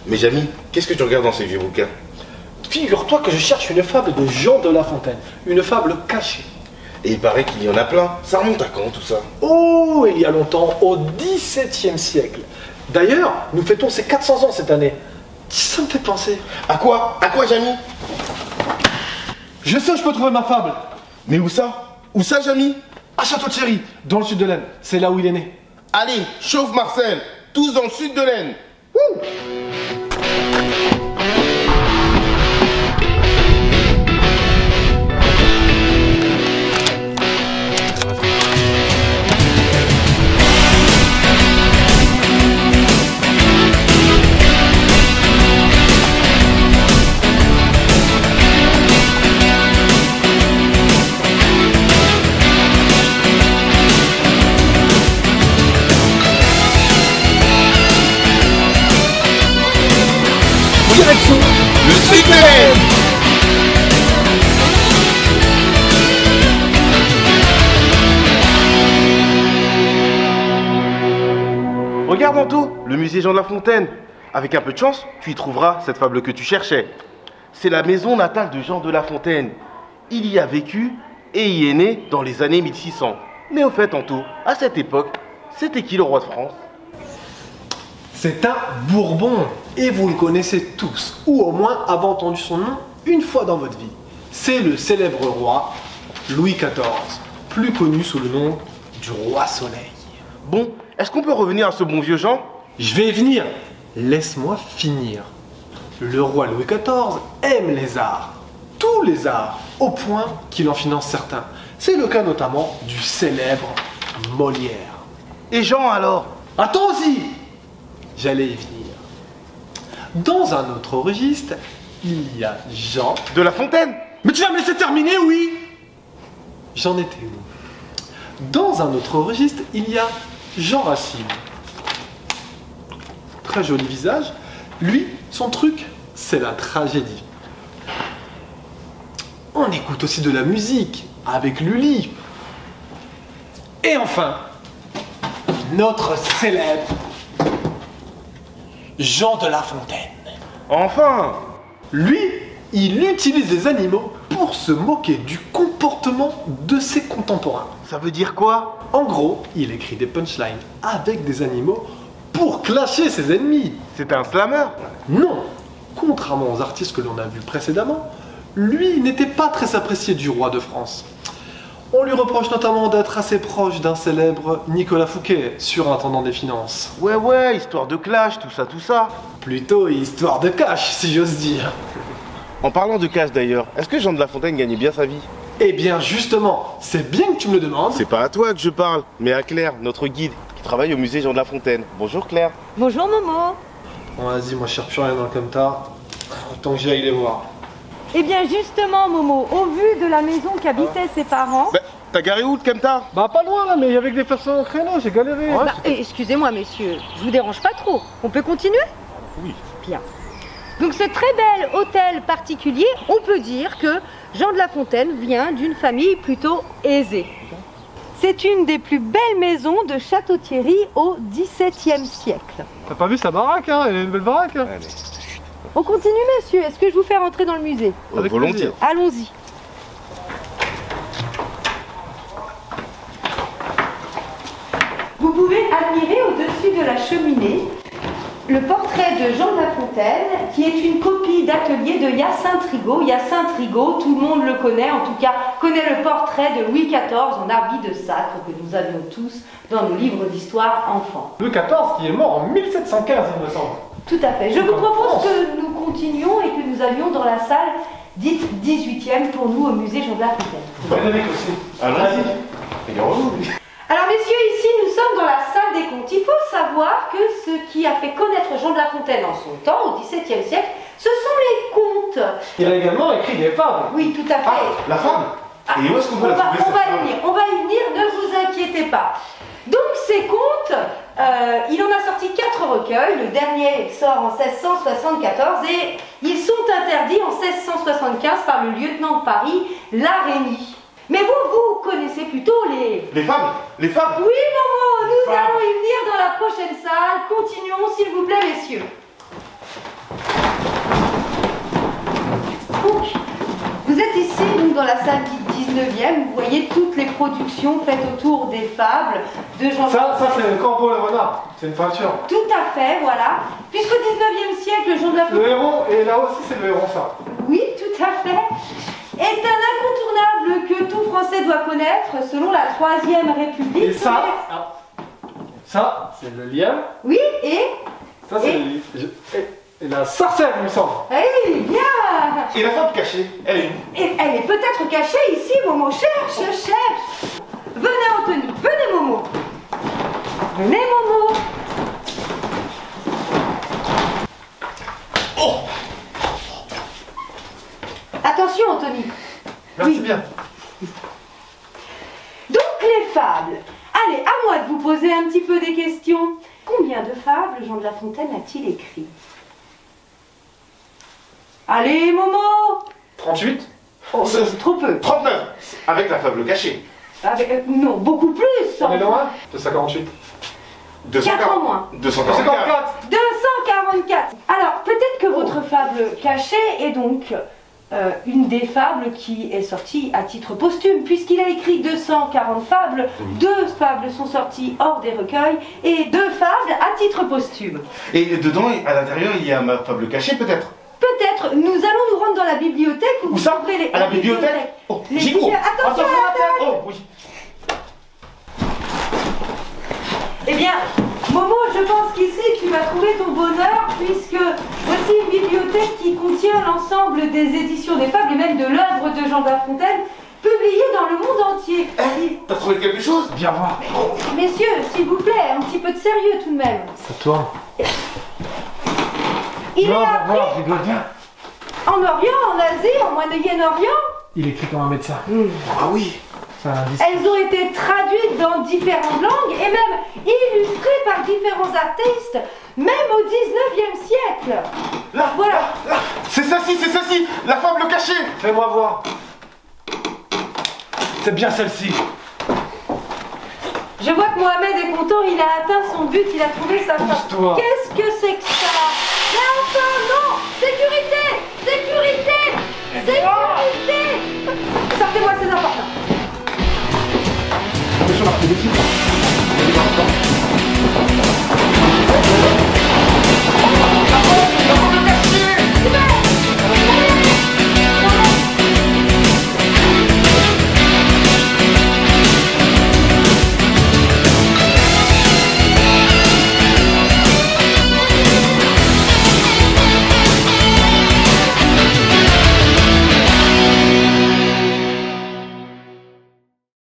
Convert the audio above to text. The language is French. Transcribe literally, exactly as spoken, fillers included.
Mais Jamy, qu'est-ce que tu regardes dans ces vieux bouquins? Figure-toi que je cherche une fable de Jean de La Fontaine, une fable cachée. Et il paraît qu'il y en a plein. Ça remonte à quand tout ça? Oh, il y a longtemps, au dix-septième siècle. D'ailleurs, nous fêtons ses quatre cents ans cette année. Ça me fait penser. À quoi? À quoi, Jamy? Je sais où je peux trouver ma fable. Mais où ça? Où ça, Jamy? À Château-Thierry, dans le sud de l'Aisne. C'est là où il est né. Allez, chauffe Marcel. Tous dans le sud de l'Aisne. Wouh! Direction Le sud de l'Aisne. Regarde Anto, le musée Jean de La Fontaine. Avec un peu de chance, tu y trouveras cette fable que tu cherchais. C'est la maison natale de Jean de La Fontaine. Il y a vécu et y est né dans les années mille six cents. Mais au fait Anto, à cette époque, c'était qui le roi de France? C'est un Bourbon, et vous le connaissez tous, ou au moins avez entendu son nom une fois dans votre vie. C'est le célèbre roi Louis quatorze, plus connu sous le nom du roi Soleil. Bon, est-ce qu'on peut revenir à ce bon vieux Jean? Je vais y venir, laisse-moi finir. Le roi Louis quatorze aime les arts, tous les arts, au point qu'il en finance certains. C'est le cas notamment du célèbre Molière. Et Jean alors? Attends-y! J'allais y venir. Dans un autre registre, il y a Jean... De La Fontaine? Mais tu vas me laisser terminer, oui? J'en étais où? Dans un autre registre, il y a Jean Racine. Très joli visage. Lui, son truc, c'est la tragédie. On écoute aussi de la musique, avec Lully. Et enfin, notre célèbre Jean de La Fontaine. Enfin! Lui, il utilise les animaux pour se moquer du comportement de ses contemporains. Ça veut dire quoi? En gros, il écrit des punchlines avec des animaux pour clasher ses ennemis. C'est un slammer? Non, contrairement aux artistes que l'on a vus précédemment, lui n'était pas très apprécié du roi de France. On lui reproche notamment d'être assez proche d'un célèbre Nicolas Fouquet, surintendant des finances. Ouais, ouais, histoire de clash, tout ça, tout ça. Plutôt histoire de cash, si j'ose dire. En parlant de cash d'ailleurs, est-ce que Jean de La Fontaine gagnait bien sa vie? Eh bien justement, c'est bien que tu me le demandes. C'est pas à toi que je parle, mais à Claire, notre guide, qui travaille au musée Jean de La Fontaine. Bonjour Claire. Bonjour Momo. Bon, vas-y, moi je cherche plus rien dans le Comta. Autant que j'aille les voir. Eh bien justement Momo, au vu de la maison qu'habitaient ses parents... Bah, t'as garé où le Kemta? Bah pas loin là, mais avec des personnes au créneau, j'ai galéré. Bah, eh, excusez-moi messieurs, je vous dérange pas trop. On peut continuer? Oui. Bien. Donc ce très bel hôtel particulier, on peut dire que Jean de La Fontaine vient d'une famille plutôt aisée. C'est une des plus belles maisons de Château-Thierry au dix-septième siècle. T'as pas vu sa baraque, hein? Elle est une belle baraque. Hein. Allez. On continue messieurs, est-ce que je vous fais rentrer dans le musée? Avec volontiers. Allons-y. Vous pouvez admirer au-dessus de la cheminée le portrait de Jean de La Fontaine, qui est une copie d'atelier de Hyacinthe Rigaud. Hyacinthe Rigaud, tout le monde le connaît, en tout cas connaît le portrait de Louis quatorze en habit de sacre que nous avions tous dans nos livres d'histoire enfants. Louis quatorze qui est mort en mille sept cent quinze, il me semble. Tout à fait. Je vous propose que nous continuions et que nous allions dans la salle dite dix-huitième pour nous au musée Jean de La Fontaine. Bonne année aussi. Allons-y. Alors messieurs, ici nous sommes dans la salle des contes. Il faut savoir que ce qui a fait connaître Jean de La Fontaine en son temps, au dix-septième siècle, ce sont les contes. Il a également écrit des fables. Oui, tout à fait. Ah, la femme? Ah, Et où est-ce qu'on peut on la va, trouver on cette va y femme? venir, on va y venir, ne vous inquiétez pas. Donc ces contes, euh, il en a sorti quatre recueils. Le dernier sort en seize cent soixante-quatorze et ils sont interdits en seize cent soixante-quinze par le lieutenant de Paris, Larénie. Mais vous, vous connaissez plutôt les... Les femmes? Les femmes? Oui, Momo, nous Femmes. allons y venir dans la prochaine salle. Continuons, s'il vous plaît, messieurs. samedi dix-neuvième, vous voyez toutes les productions faites autour des fables de Jean Ça, La ça Fontaine. c'est le Corbeau et le renard. C'est une peinture. Tout à fait, voilà. Puisqu'au dix-neuvième siècle, Jean de La Le Fontaine, héros, et là aussi c'est le héros, ça. oui, tout à fait, est un incontournable que tout Français doit connaître selon la Troisième République. Et ça, ah, ça, c'est le lièvre. Oui, et... Ça, c'est Et- le je- et, et la sarcelle, il me semble. Eh bien, Et la fable cachée, elle est où? et elle est peut-être cachée ici, Momo. Cherche, cherche. Venez, Anthony. Venez, Momo. Venez, Momo. Oh! Attention, Anthony. Merci Oui. bien. Donc, les fables. Allez, à moi de vous poser un petit peu des questions. Combien de fables Jean de La Fontaine a-t-il écrit? Allez, Momo. trente-huit. Oh, c'est trop peu. trente-neuf, avec la fable cachée. Avec- euh, non, beaucoup plus. On est loin deux cent quarante-huit. deux cent Quatre en moins. deux cent deux cent quarante-quatre. quarante-quatre. deux cent quarante-quatre. Alors, peut-être que votre fable cachée est donc euh, une des fables qui est sortie à titre posthume, puisqu'il a écrit deux cent quarante fables. Deux fables sont sorties hors des recueils et deux fables à titre posthume. Et dedans, à l'intérieur, il y a ma fable cachée, peut-être? Peut-être, nous allons nous rendre dans la bibliothèque où Où vous ça? trouverez les... À la les bibliothèque? Oh, Les j'y cours. bibli- Attention à la tête. Oh, oui. Eh bien, Momo, je pense qu'ici tu vas trouver ton bonheur, puisque voici une bibliothèque qui contient l'ensemble des éditions des fables et même de l'œuvre de Jean de La Fontaine, publiée dans le monde entier. Eh, t'as trouvé quelque chose? Viens voir. Messieurs, s'il vous plaît, un petit peu de sérieux tout de même. Ça tourne. Il est Non, viens voir, appris rigole bien. en Orient, en Asie, en Moyen-Orient. Il écrit comme un médecin. Ah oui. C'est un indice. Elles ont été traduites dans différentes langues et même illustrées par différents artistes, même au dix-neuvième siècle. Là, Voilà. là. C'est ça-ci, c'est ça-ci, la fable cachée. Fais-moi voir. C'est bien celle-ci. Je vois que Mohamed est content, il a atteint son but, il a trouvé sa femme. Pousse-toi. Qu'est-ce que c'est que ça? Mais enfin non! Sécurité! Sécurité! Sécurité! Sortez-moi, c'est important. Attention, là, c'est des petits.